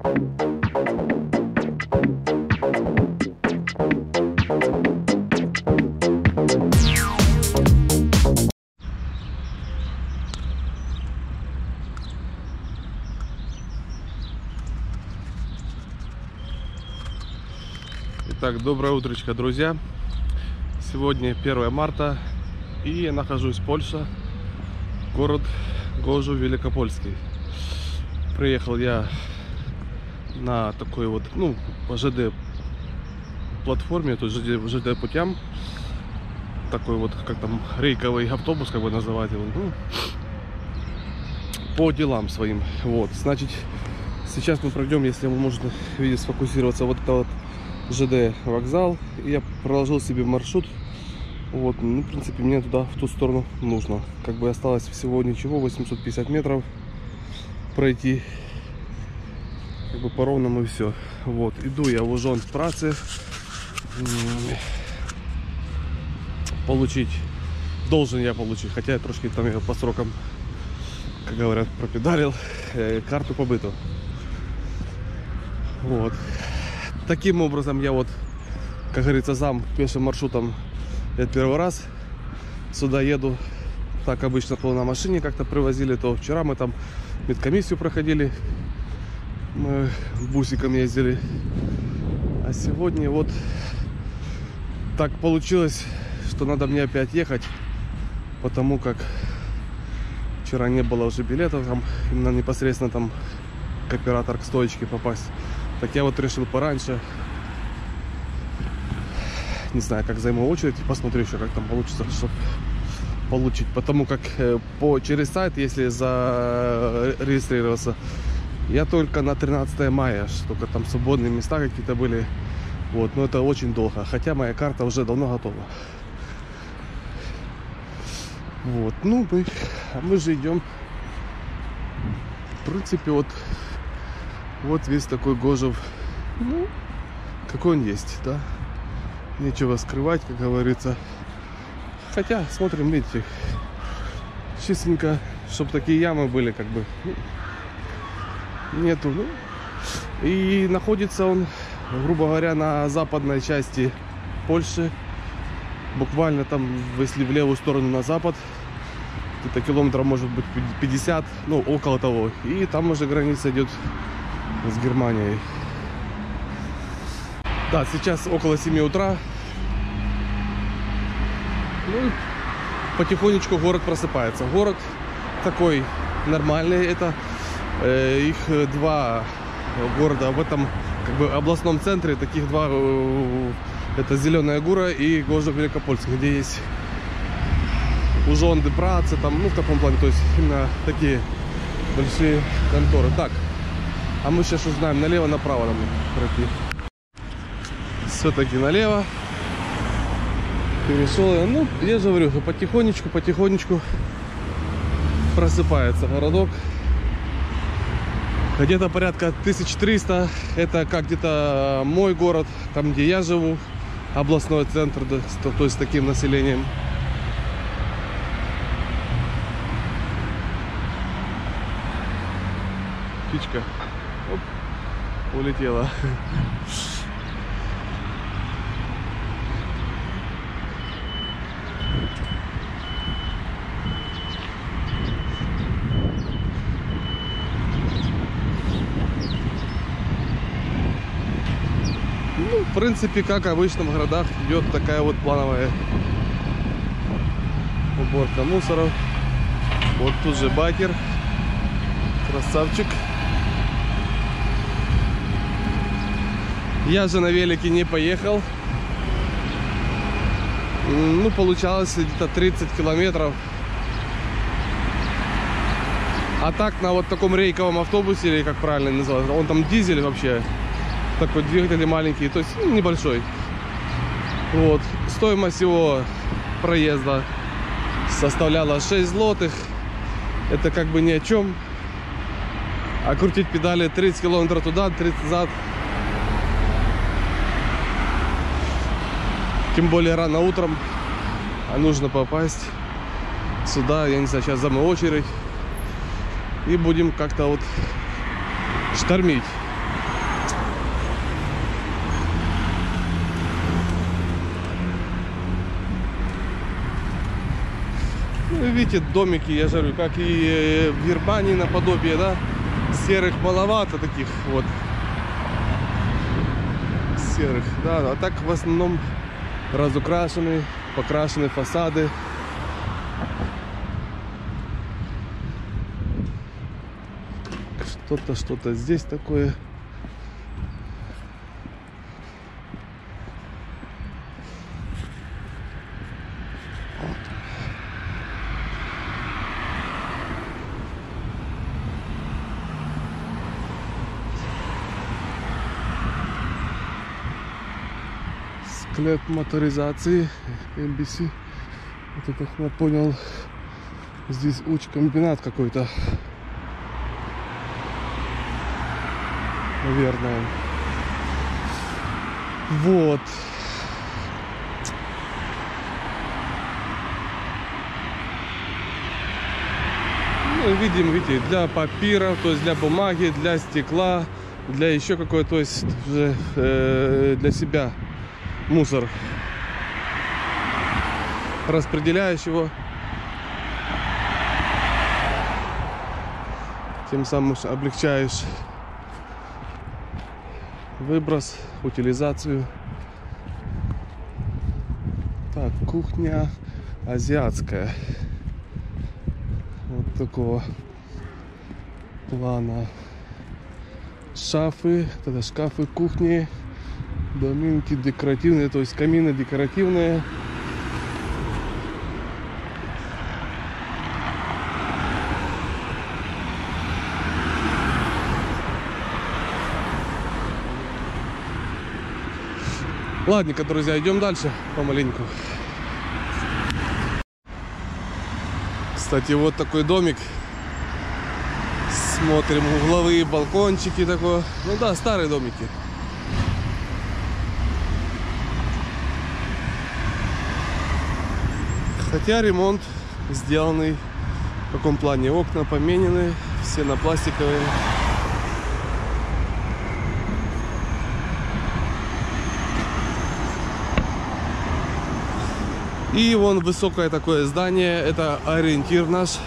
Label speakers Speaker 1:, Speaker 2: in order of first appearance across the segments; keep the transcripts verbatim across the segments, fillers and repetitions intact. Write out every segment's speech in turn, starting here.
Speaker 1: Итак, доброе утречко, друзья. Сегодня первое марта, и я нахожусь в Польше, город Gorzów Wielkopolski. Приехал я на такой вот, ну, по ЖД платформе, то есть ЖД, ЖД путям, такой вот, как там, рейковый автобус, как бы называть его, ну, по делам своим. Вот, значит, сейчас мы пройдем, если вы можете видеть, сфокусироваться, вот это вот ЖД вокзал, и я проложил себе маршрут. Вот, ну, в принципе, мне туда, в ту сторону нужно. Как бы осталось всего ничего, восемьсот пятьдесят метров пройти, как бы по ровному, и все. Вот, иду я в Urząd Pracy получить, должен я получить, хотя я трошки там я по срокам, как говорят, пропедалил, э, карту побыту. Вот. Таким образом я вот, как говорится, сам пешим маршрутом я первый раз сюда еду. Так обычно то на машине как-то привозили, то вчера мы там медкомиссию проходили, мы бусиком ездили. А сегодня вот так получилось, что надо мне опять ехать, потому как вчера не было уже билетов, там именно непосредственно там к оператор, к стоечке попасть. Так я вот решил пораньше. Не знаю, как займу очередь, посмотрю еще, как там получится, чтобы получить. Потому как по, через сайт, если зарегистрироваться, я только на тринадцатое мая, только там свободные места какие-то были. Вот, но это очень долго. Хотя моя карта уже давно готова. Вот, ну мы, а мы же идем. В принципе, вот. Вот весь такой Gorzów, ну, какой он есть, да. Нечего скрывать, как говорится. Хотя, смотрим, видите, чистенько, чтобы такие ямы были, как бы, ну, нету. Ну. И находится он, грубо говоря, на западной части Польши. Буквально там, если в левую сторону на запад, где-то километров может быть пятьдесят, ну, около того. И там уже граница идет с Германией. Да, сейчас около семи утра. Ну, потихонечку город просыпается. Город такой нормальный. Это э, их два города в этом как бы областном центре. Таких два. Э, это Зеленая Góra и Gorzów Wielkopolski, где есть Urząd Pracy, там, ну, в таком плане. То есть именно такие большие конторы. Так. А мы сейчас узнаем, налево-направо нам пройти. Все-таки налево. Перешел. Ну, я же говорю, потихонечку, потихонечку просыпается городок. Где-то порядка тысяча триста. Это как где-то мой город, там где я живу. Областной центр, то есть с таким населением. Птичка. Оп, улетела. Ну, в принципе, как обычно в городах идет такая вот плановая уборка мусоров. Вот тут же бакер. Красавчик. Я же на велике не поехал. Ну, получалось где-то тридцать километров. А так на вот таком рейковом автобусе, или как правильно называется, он там дизель вообще. Такой двигатель маленький, то есть ну, небольшой. Вот. Стоимость его проезда составляла шесть злотых. Это как бы ни о чем. А крутить педали тридцать километров туда, тридцать назад. Тем более рано утром, а нужно попасть сюда. Я не знаю, сейчас займу очередь и будем как-то вот штормить. Видите, домики, я же говорю, как и в Германии наподобие, да, серых маловато таких вот. Серых, да, а так в основном разукрашены, покрашены фасады. Что-то, что-то здесь такое. Склеп моторизации эм би си. Вот это я понял. Здесь уч-комбинат какой-то. Наверное. Вот. Ну, видим, видите, для папира, то есть для бумаги, для стекла, для еще какой-то, то есть уже э, для себя мусор. Распределяешь его. Тем самым облегчаешь выброс, утилизацию. Так, кухня азиатская. Вот такого плана. Шафы, тогда шкафы кухни, доминки декоративные, то есть камины декоративные. Ладненько, друзья, идем дальше помаленьку. Кстати, вот такой домик. Смотрим, угловые балкончики такое. Ну да, старые домики. Хотя ремонт сделанный. В каком плане? Окна поменены, все на пластиковые. И вон высокое такое здание, это ориентир наш.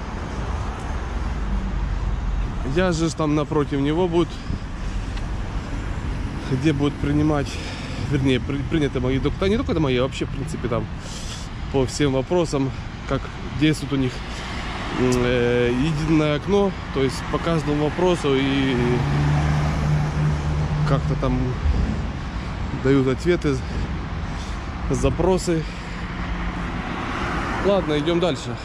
Speaker 1: Я же там напротив него будет, где будут принимать, вернее, при, приняты мои документы, не только это мои, а вообще, в принципе, там по всем вопросам, как действует у них э, единое окно, то есть по каждому вопросу и как-то там дают ответы, запросы. Ладно, идем дальше.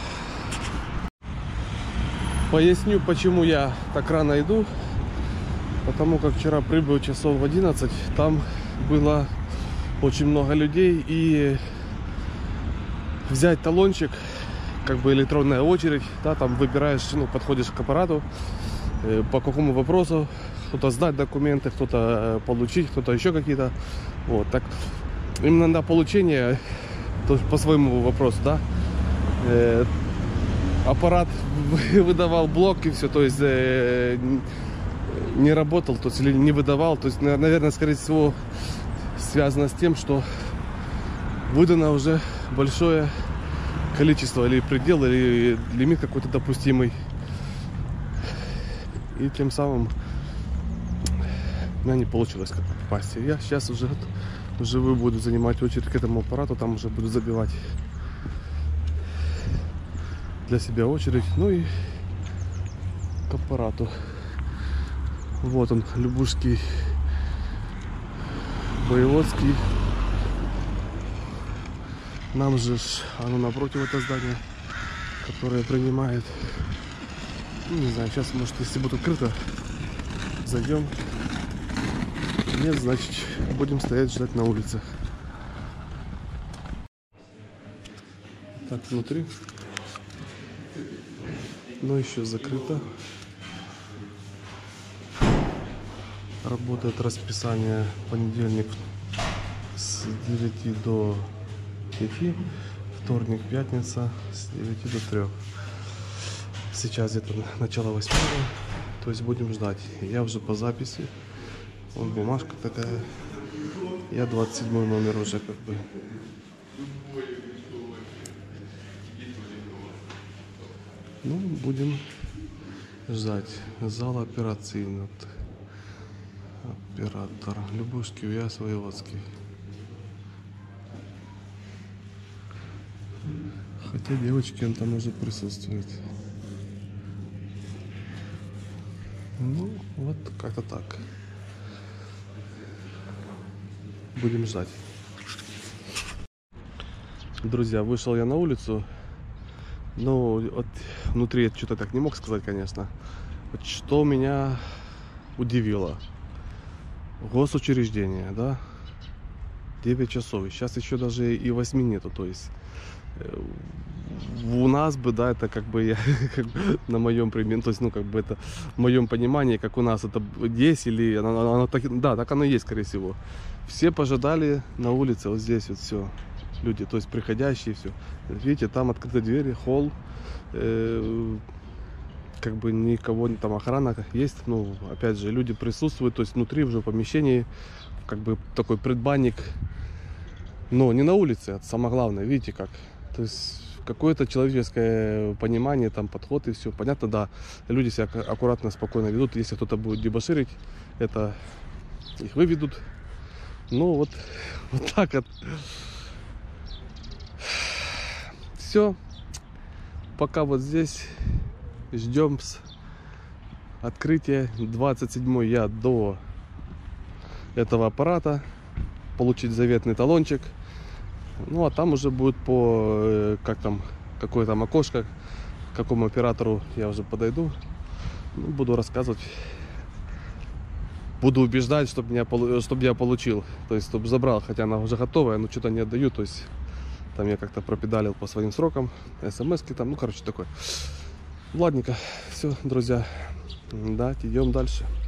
Speaker 1: Поясню, почему я так рано иду. Потому как вчера прибыл часов в одиннадцать. Там было очень много людей. И взять талончик, как бы электронная очередь, да, там выбираешь, ну, подходишь к аппарату, э, по какому вопросу. Кто-то сдать документы, кто-то получить, кто-то еще какие-то. Вот, так. Именно на получение, то есть по своему вопросу, да, э, аппарат выдавал блок и все, то есть э, не работал, то есть или не выдавал, то есть, наверное, скорее всего, связано с тем, что выдано уже большое количество, или предел, или лимит какой-то допустимый, и тем самым у меня не получилось как попасть. Я сейчас уже вживую буду занимать очередь к этому аппарату, там уже буду забивать для себя очередь, ну и к аппарату. Вот он, Любушский, Воеводский. Нам же оно напротив, это здание, которое принимает. Ну, не знаю, сейчас, может, если будет открыто, зайдем. Нет, значит, будем стоять, ждать на улице. Так, внутри. Но еще закрыто. Работает расписание понедельник с девяти до пяти, вторник, пятница с девяти до трёх. Сейчас где-то начало восьмого, то есть будем ждать. Я уже по записи. Вон бумажка такая. Я двадцать седьмой номер уже как бы. Ну, будем ждать. Зал операцийный. Оператор Любушки, Уяс, Воеводский. Хотя девочки он там уже присутствует. Ну, вот как-то так. Будем ждать. Друзья, вышел я на улицу. Ну, вот внутри я что-то так не мог сказать, конечно. Вот что меня удивило. Госучреждение, да? девять часов. Сейчас еще даже и восьми нету. То есть у нас бы, да, это как бы я как бы, на моем примере, то есть, ну, как бы это в моем понимании, как у нас это есть, или оно, оно, оно так, да, так оно и есть, скорее всего. Все пожидали на улице, вот здесь вот все. Люди, то есть приходящие, все. Видите, там открыты двери, холл, э, как бы никого, там охрана есть, ну, опять же, люди присутствуют, то есть внутри уже в помещении, как бы такой предбанник, но не на улице, это самое главное, видите как, то есть какое-то человеческое понимание, там подход и все, понятно, да, люди себя аккуратно, спокойно ведут, если кто-то будет дебоширить, это их выведут, ну, вот, вот так вот. Все, пока вот здесь ждем открытия. двадцать седьмой я до этого аппарата получить заветный талончик. Ну а там уже будет по как там какое там окошко, к какому оператору я уже подойду. Ну, буду рассказывать, буду убеждать, чтобы я чтобы я получил, то есть чтобы забрал, хотя она уже готовая, но что-то не отдаю, то есть. Там я как-то пропедалил по своим срокам, смс-ки там, ну, короче, такое. Ладненько, все, друзья, да, идем дальше.